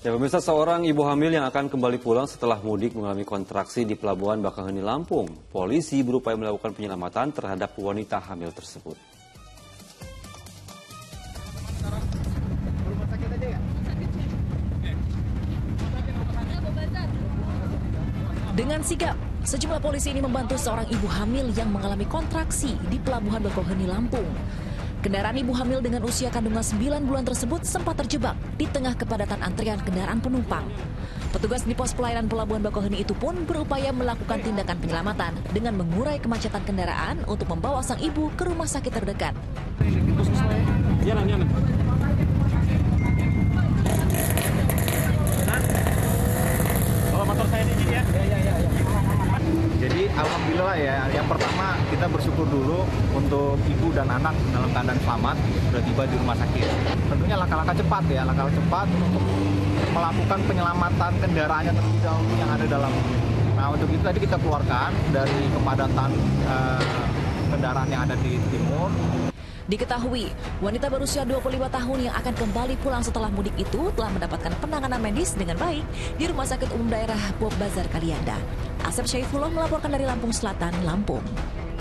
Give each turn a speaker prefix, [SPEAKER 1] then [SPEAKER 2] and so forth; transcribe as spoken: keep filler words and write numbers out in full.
[SPEAKER 1] Ya, pemirsa, seorang ibu hamil yang akan kembali pulang setelah mudik mengalami kontraksi di Pelabuhan Bakauheni, Lampung. Polisi berupaya melakukan penyelamatan terhadap wanita hamil tersebut.
[SPEAKER 2] Dengan sigap, sejumlah polisi ini membantu seorang ibu hamil yang mengalami kontraksi di Pelabuhan Bakauheni, Lampung. Kendaraan ibu hamil dengan usia kandungan sembilan bulan tersebut sempat terjebak di tengah kepadatan antrian kendaraan penumpang. Petugas di pos pelayanan Pelabuhan Bakauheni itu pun berupaya melakukan tindakan penyelamatan dengan mengurai kemacetan kendaraan untuk membawa sang ibu ke rumah sakit terdekat.
[SPEAKER 3] Jalan, jalan. Bawa motor saya di sini ya. Ya, ya, ya.
[SPEAKER 4] Jadi alhamdulillah ya, yang pertama kita bersyukur dulu untuk ibu dan anak dalam keadaan selamat sudah tiba di rumah sakit. Tentunya langkah-langkah cepat ya, langkah cepat untuk melakukan penyelamatan kendaraan yang terlebih dahulu yang ada dalam. Nah, untuk itu tadi kita keluarkan dari kepadatan eh, kendaraan yang ada di timur.
[SPEAKER 2] Diketahui, wanita berusia dua puluh lima tahun yang akan kembali pulang setelah mudik itu telah mendapatkan penanganan medis dengan baik di Rumah Sakit Umum Daerah Bob Bazar Kalianda. Asep Syaifullah melaporkan dari Lampung Selatan, Lampung.